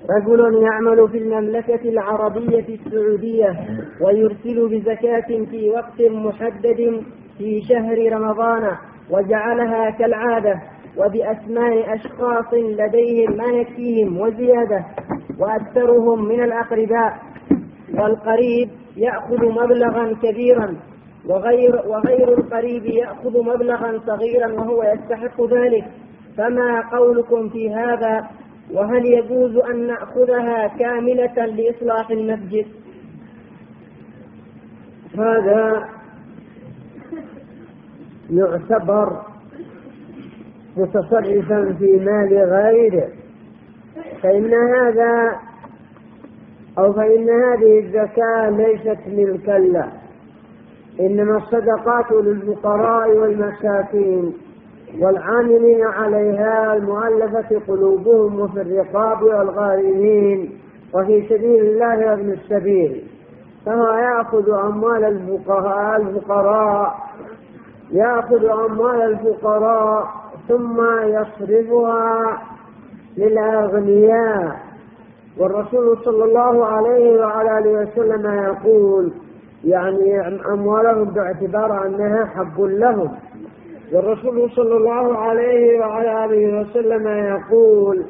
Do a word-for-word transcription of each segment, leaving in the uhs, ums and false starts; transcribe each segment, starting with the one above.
رجل يعمل في المملكة العربية السعودية ويرسل بزكاة في وقت محدد في شهر رمضان، وجعلها كالعادة وبأسماء أشخاص لديهم ما يكفيهم وزيادة، وأكثرهم من الأقرباء، والقريب يأخذ مبلغا كبيرا وغير, وغير القريب يأخذ مبلغا صغيرا وهو يستحق ذلك، فما قولكم في هذا؟ وهل يجوز أن نأخذها كاملة لإصلاح المسجد؟ هذا يعتبر متصرفا في مال غيره، فإن هذا أو فإن هذه الزكاة ليست ملكا له، إنما الصدقات للفقراء والمساكين والعاملين عليها المؤلفة قلوبهم وفي الرقاب والغارمين وفي سبيل الله وابن السبيل. فهو يأخذ أموال الفقراء الفقراء يأخذ أموال الفقراء ثم يصرفها للأغنياء، والرسول صلى الله عليه وعلى آله وسلم يقول يعني أموالهم باعتبار أنها حب لهم، والرسول صلى الله عليه وعلى آله وسلم يقول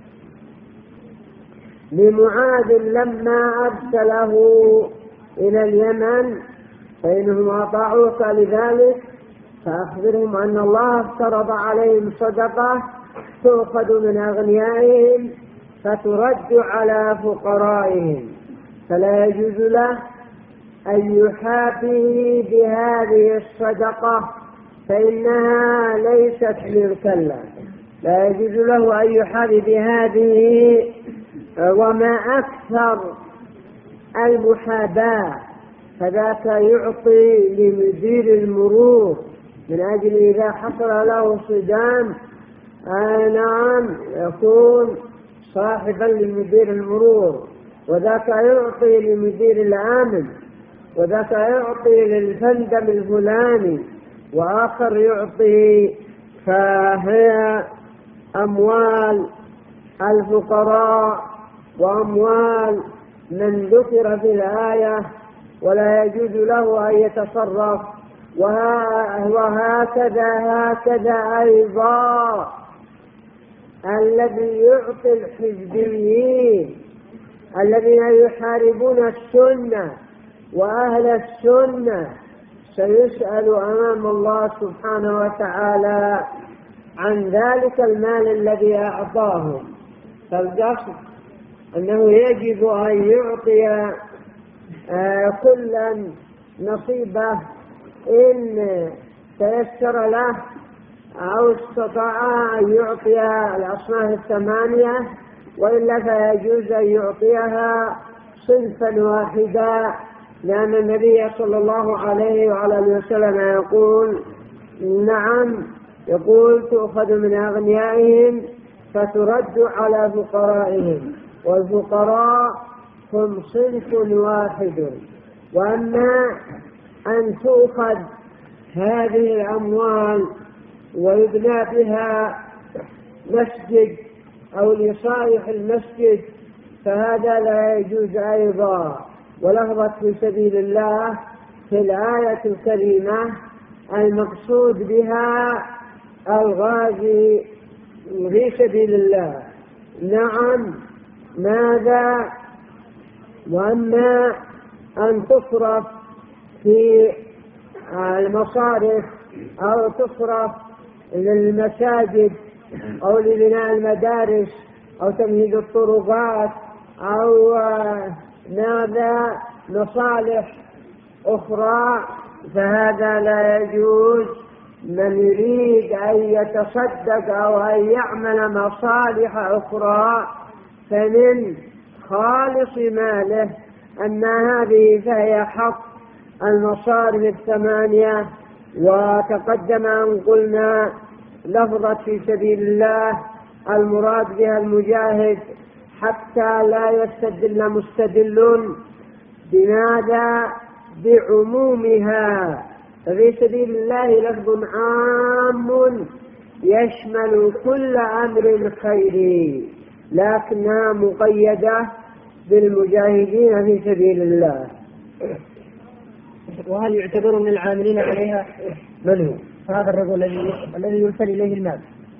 لمعاذ لما أرسله إلى اليمن فإنهم أطاعوك لذلك فأخبرهم أن الله افترض عليهم صدقة تؤخذ من أغنيائهم فترد على فقرائهم، فلا يجوز له أن يحابي بهذه الصدقة فإنها ليست ملكا له، لا يجوز له أن يحابي بهذه. وما أكثر المحاباة فذاك يعطي لمدير المرور من أجل إذا حصل له صدام آه نعم يكون صاحبا لمدير المرور، وذاك يعطي لمدير الأمن، وذاك يعطي للفندم الفلاني، وآخر يعطي. فهي أموال الفقراء وأموال من ذكر في الآية، ولا يجوز له أن يتصرف. وهكذا هكذا أيضا الذي يعطي الحزبيين الذين يحاربون السنة وأهل السنة سيسأل أمام الله سبحانه وتعالى عن ذلك المال الذي أعطاهم. فالقصد أنه يجب أن يعطي كلا نصيبه إن تيسر له أو استطاع أن يعطي الأصناف الثمانية، وإلا فيجوز أن يعطيها صنفا واحدا، لأن النبي صلى الله عليه وعلى آله وسلم يقول نعم يقول تؤخذ من أغنيائهم فترد على فقرائهم، والفقراء هم صنف واحد. وأما أن تؤخذ هذه الأموال ويبنى بها مسجد أو لصالح المسجد فهذا لا يجوز أيضا. ولفظت في سبيل الله في الآية الكريمة المقصود بها الغازي في سبيل الله. نعم ماذا؟ وأما أن تصرف في المصارف أو تصرف للمساجد أو لبناء المدارس أو تمهيد الطرقات أو ماذا مصالح أخرى فهذا لا يجوز. من يريد أن يتصدق أو أن يعمل مصالح أخرى فمن خالص ماله، أن هذه فهي حق المصارف الثمانية. وتقدم أن قلنا لفظة في سبيل الله المراد بها المجاهد حتى لا يستدل مستدل بماذا؟ بعمومها. ففي سبيل الله لفظ عام يشمل كل أمر خيري، لكنها مقيدة بالمجاهدين في سبيل الله. وهل يعتبر من العاملين عليها من هو؟ هذا الرجل الذي الذي يرسل إليه المال؟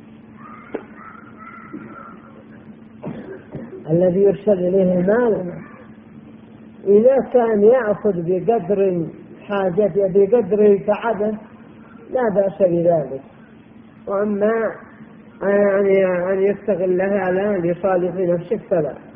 الذي يرسل إليه المال إذا كان يأخذ بقدر حاجته بقدر تعبه لا بأس بذلك، وأما يعني أن يستغلها الآن لصالح نفسه فلا.